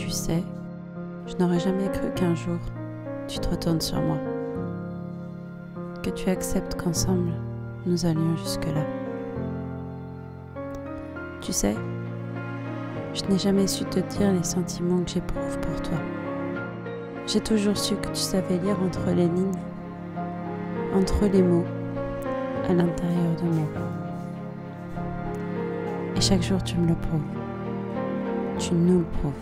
Tu sais, je n'aurais jamais cru qu'un jour, tu te retournes sur moi. Que tu acceptes qu'ensemble, nous allions jusque-là. Tu sais, je n'ai jamais su te dire les sentiments que j'éprouve pour toi. J'ai toujours su que tu savais lire entre les lignes, entre les mots, à l'intérieur de moi. Et chaque jour tu me le prouves. Tu nous le prouves.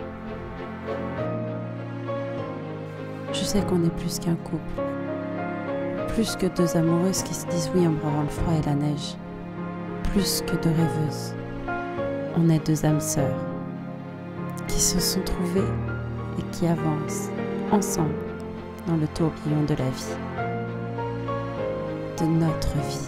Je sais qu'on est plus qu'un couple, plus que deux amoureuses qui se disent oui en bravant le froid et la neige, plus que deux rêveuses. On est deux âmes sœurs qui se sont trouvées et qui avancent ensemble dans le tourbillon de la vie, de notre vie.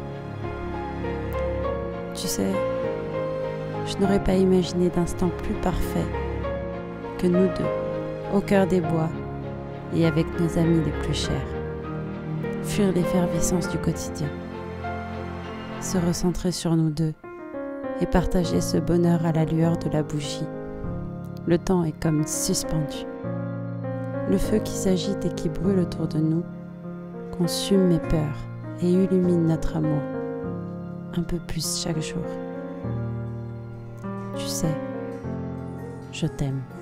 Tu sais, je n'aurais pas imaginé d'instant plus parfait que nous deux, au cœur des bois et avec nos amis les plus chers, fuir l'effervescence du quotidien, se recentrer sur nous deux et partager ce bonheur à la lueur de la bougie. Le temps est comme suspendu. Le feu qui s'agite et qui brûle autour de nous consume mes peurs et illumine notre amour un peu plus chaque jour. Tu sais, je t'aime.